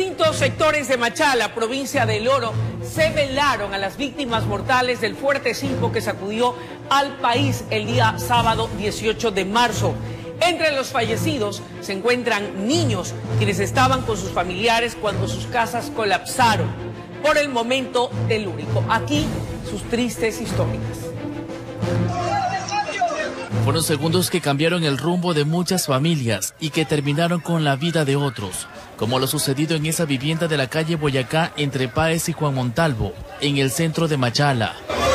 distintos sectores de Machala, provincia del Oro, se velaron a las víctimas mortales del fuerte sismo que sacudió al país el día sábado 18 de marzo. Entre los fallecidos se encuentran niños, quienes estaban con sus familiares cuando sus casas colapsaron. Por el momento telúrico. Aquí sus tristes historias. Fueron segundos que cambiaron el rumbo de muchas familias y que terminaron con la vida de otros, como lo sucedido en esa vivienda de la calle Boyacá entre Páez y Juan Montalvo, en el centro de Machala,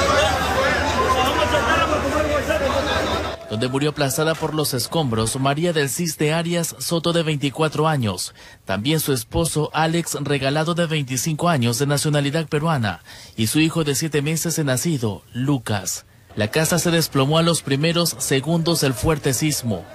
donde murió aplastada por los escombros María del Ciste Arias Soto, de 24 años, también su esposo Alex Regalado, de 25 años, de nacionalidad peruana, y su hijo de 7 meses de nacido, Lucas. La casa se desplomó a los primeros segundos del fuerte sismo.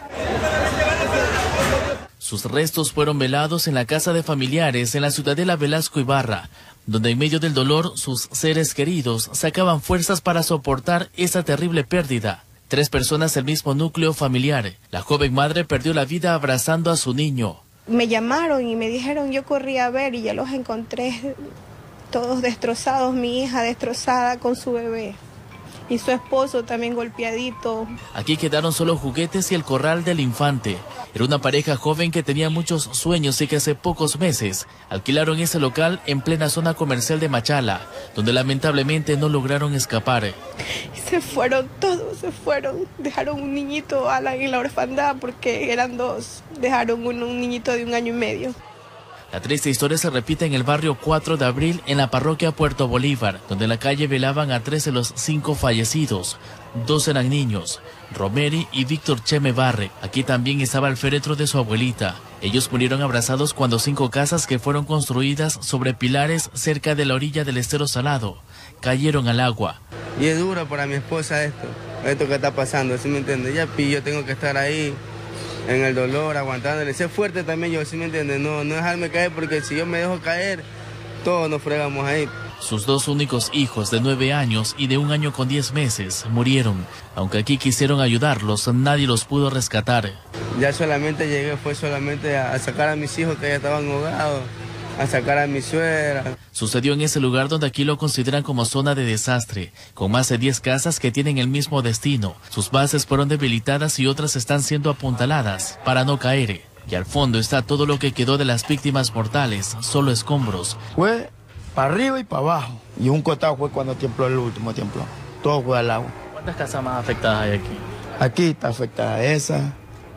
Sus restos fueron velados en la casa de familiares en la Ciudadela Velasco Ibarra, donde en medio del dolor sus seres queridos sacaban fuerzas para soportar esa terrible pérdida. 3 personas del mismo núcleo familiar. La joven madre perdió la vida abrazando a su niño. Me llamaron y me dijeron, yo corrí a ver y ya los encontré todos destrozados, mi hija destrozada con su bebé. Y su esposo también golpeadito. Aquí quedaron solo juguetes y el corral del infante. Era una pareja joven que tenía muchos sueños y que hace pocos meses alquilaron ese local en plena zona comercial de Machala, donde lamentablemente no lograron escapar. Se fueron todos, se fueron. Dejaron un niñito, Alan, en la orfandad porque eran 2. Dejaron un niñito de 1 año y medio. La triste historia se repite en el barrio 4 de Abril, en la parroquia Puerto Bolívar, donde en la calle velaban a 3 de los 5 fallecidos. 2 eran niños, Romeri y Víctor Cheme Barre. Aquí también estaba el féretro de su abuelita. Ellos murieron abrazados cuando 5 casas que fueron construidas sobre pilares cerca de la orilla del estero Salado cayeron al agua. Y es duro para mi esposa esto que está pasando, ¿sí me entiende? Yo tengo que estar ahí en el dolor, aguantándole, ser fuerte también yo, ¿sí me entiendes? No dejarme caer, porque si yo me dejo caer, todos nos fregamos ahí. Sus 2 únicos hijos de 9 años y de 1 año con 10 meses murieron. Aunque aquí quisieron ayudarlos, nadie los pudo rescatar. Ya solamente llegué, fue solamente a sacar a mis hijos que ya estaban ahogados, a sacar a mi suegra. Sucedió en ese lugar donde aquí lo consideran como zona de desastre, con más de 10 casas que tienen el mismo destino. Sus bases fueron debilitadas y otras están siendo apuntaladas para no caer. Y al fondo está todo lo que quedó de las víctimas mortales, solo escombros. Fue para arriba y para abajo. Y un costado fue cuando tembló el último temblor. Todo fue al agua. ¿Cuántas casas más afectadas hay aquí? Aquí está afectada esa,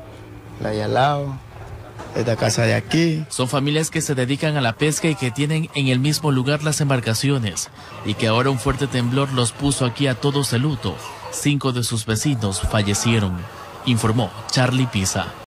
la de al lado, esta casa de aquí. Son familias que se dedican a la pesca y que tienen en el mismo lugar las embarcaciones, y que ahora un fuerte temblor los puso aquí a todos de luto. 5 de sus vecinos fallecieron, informó Charlie Pisa.